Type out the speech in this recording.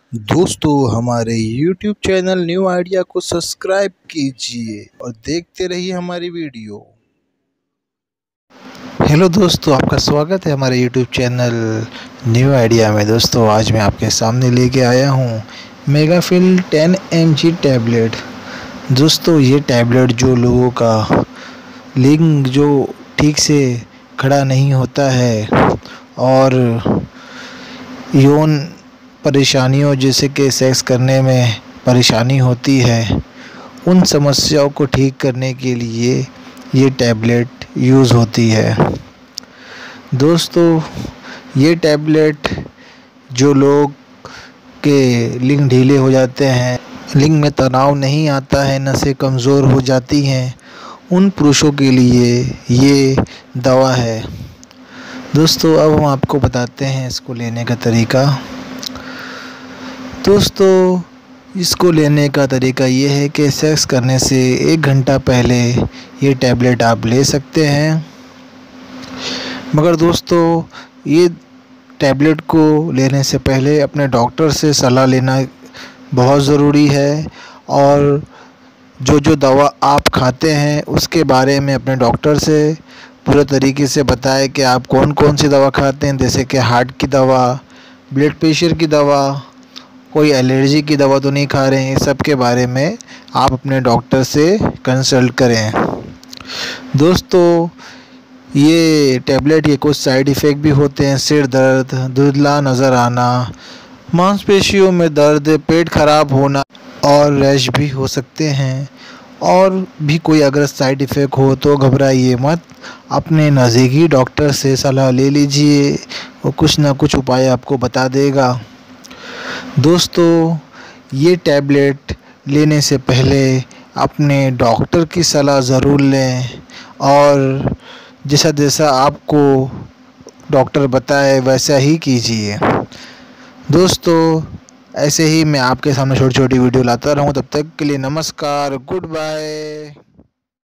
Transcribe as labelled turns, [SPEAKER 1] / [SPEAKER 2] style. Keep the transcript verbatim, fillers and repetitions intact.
[SPEAKER 1] दोस्तों हमारे YouTube channel New Idea को सब्सक्राइब कीजिए और देखते रहिए हमारी वीडियो। हेलो दोस्तों, आपका स्वागत है हमारे यूट्यूब चैनल न्यू आइडिया में। दोस्तों आज मैं आपके सामने लेके आया हूँ Megafil ten M G tablet. दोस्तों ये टैबलेट जो लोगों का लिंग जो ठीक से खड़ा नहीं होता है और यौन परेशानियों जैसे कि सेक्स करने में परेशानी होती है, उन समस्याओं को ठीक करने के लिए ये टैबलेट यूज़ होती है। दोस्तों ये टैबलेट जो लोग के लिंग ढीले हो जाते हैं, लिंग में तनाव नहीं आता है, नसें कमज़ोर हो जाती हैं, उन पुरुषों के लिए ये दवा है। दोस्तों अब हम आपको बताते हैं इसको लेने का तरीका। दोस्तों इसको लेने का तरीका ये है कि सेक्स करने से एक घंटा पहले ये टैबलेट आप ले सकते हैं। मगर दोस्तों ये टैबलेट को लेने से पहले अपने डॉक्टर से सलाह लेना बहुत ज़रूरी है और जो जो दवा आप खाते हैं उसके बारे में अपने डॉक्टर से पूरे तरीके से बताएं कि आप कौन कौन सी दवा खाते हैं, जैसे कि हार्ट की दवा, ब्लड प्रेशर की दवा, कोई एलर्जी की दवा तो नहीं खा रहे हैं। सब के बारे में आप अपने डॉक्टर से कंसल्ट करें। दोस्तों ये टैबलेट के कुछ साइड इफ़ेक्ट भी होते हैं। सिर दर्द, धुंधला नज़र आना, मांसपेशियों में दर्द, पेट खराब होना और रैश भी हो सकते हैं। और भी कोई अगर साइड इफ़ेक्ट हो तो घबराइए मत, अपने नज़दीकी डॉक्टर से सलाह ले लीजिए, वो कुछ ना कुछ उपाय आपको बता देगा। दोस्तों ये टैबलेट लेने से पहले अपने डॉक्टर की सलाह ज़रूर लें और जैसा जैसा आपको डॉक्टर बताए वैसा ही कीजिए। दोस्तों ऐसे ही मैं आपके सामने छोटी छोटी वीडियो लाता रहूँ। तब तक के लिए नमस्कार, गुड बाय।